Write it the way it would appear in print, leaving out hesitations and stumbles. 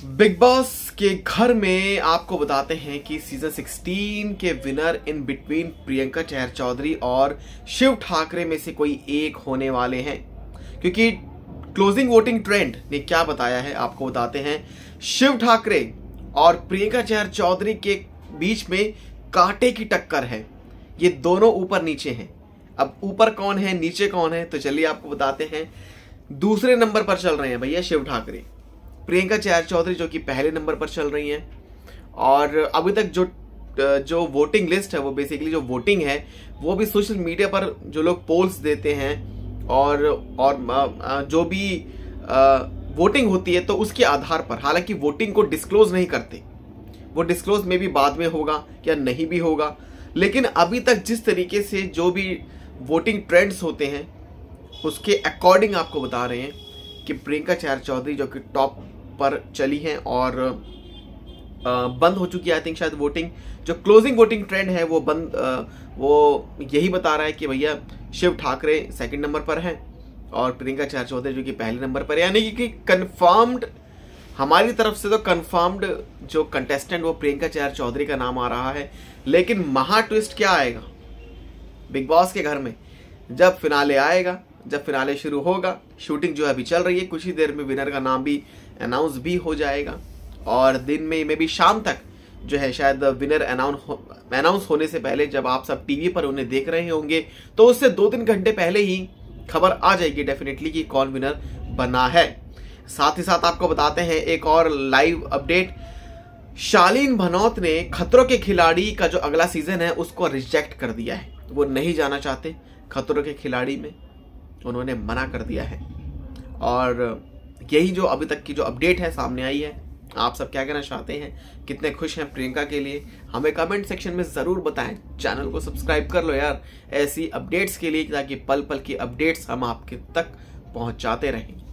Big boss के घर में आपको बताते हैं कि सीजन 16 के winner in between Priyanka Chahar Chaudhary और शिव ठाकरे में से कोई एक होने वाले हैं, क्योंकि क्लोजिंग वोटिंग ट्रेंड ने क्या बताया है आपको बताते हैं। शिव ठाकरे और प्रियंका चहर चौधरी के बीच में कांटे की टक्कर है, ये दोनों ऊपर नीचे हैं। अब ऊपर कौन है नीचे कौन है, तो चलिए आपको बताते हैं। दूसरे नंबर पर चल रहे हैं भैया शिव ठाकरे, प्रियंका चहर चौधरी जो कि पहले नंबर पर चल रही हैं। और अभी तक जो वोटिंग लिस्ट है, वो बेसिकली जो वोटिंग है वो भी सोशल मीडिया पर जो लोग पोल्स देते हैं और जो भी वोटिंग होती है तो उसके आधार पर, हालांकि वोटिंग को डिस्क्लोज नहीं करते, वो डिस्क्लोज में भी बाद में होगा या नहीं भी होगा, लेकिन अभी तक जिस तरीके से जो भी वोटिंग ट्रेंड्स होते हैं उसके अकॉर्डिंग आपको बता रहे हैं कि प्रियंका चहर चौधरी जो कि टॉप पर चली हैं और बंद हो चुकी है आई थिंक शायद वोटिंग। जो क्लोजिंग वोटिंग ट्रेंड है वो वो यही बता रहा है कि भैया शिव ठाकरे सेकंड नंबर पर हैं और प्रियंका चहर चौधरी जो कि पहले नंबर पर है, यानी कि कंफर्म्ड हमारी तरफ से तो कंफर्म्ड जो कंटेस्टेंट वो प्रियंका चहर चौधरी का नाम आ रहा है। लेकिन महा ट्विस्ट क्या आएगा बिग बॉस के घर में, जब फिनाले आएगा, जब फिनाले शुरू होगा, शूटिंग जो अभी चल रही है, कुछ ही देर में विनर का नाम भी अनाउंस भी हो जाएगा और दिन में भी शाम तक जो है शायद विनर अनाउंस होने से पहले जब आप सब टीवी पर उन्हें देख रहे होंगे तो उससे 2-3 घंटे पहले ही खबर आ जाएगी डेफिनेटली कि कौन विनर बना है। साथ ही साथ आपको बताते हैं एक और लाइव अपडेट, शालीन भनोत ने खतरों के खिलाड़ी का जो अगला सीजन है उसको रिजेक्ट कर दिया है। वो नहीं जाना चाहते खतरों के खिलाड़ी में, उन्होंने मना कर दिया है। और यही जो अभी तक की जो अपडेट है सामने आई है। आप सब क्या कहना चाहते हैं, कितने खुश हैं प्रियंका के लिए, हमें कमेंट सेक्शन में जरूर बताएं। चैनल को सब्सक्राइब कर लो यार ऐसी अपडेट्स के लिए, ताकि पल पल की अपडेट्स हम आपके तक पहुंचाते रहें।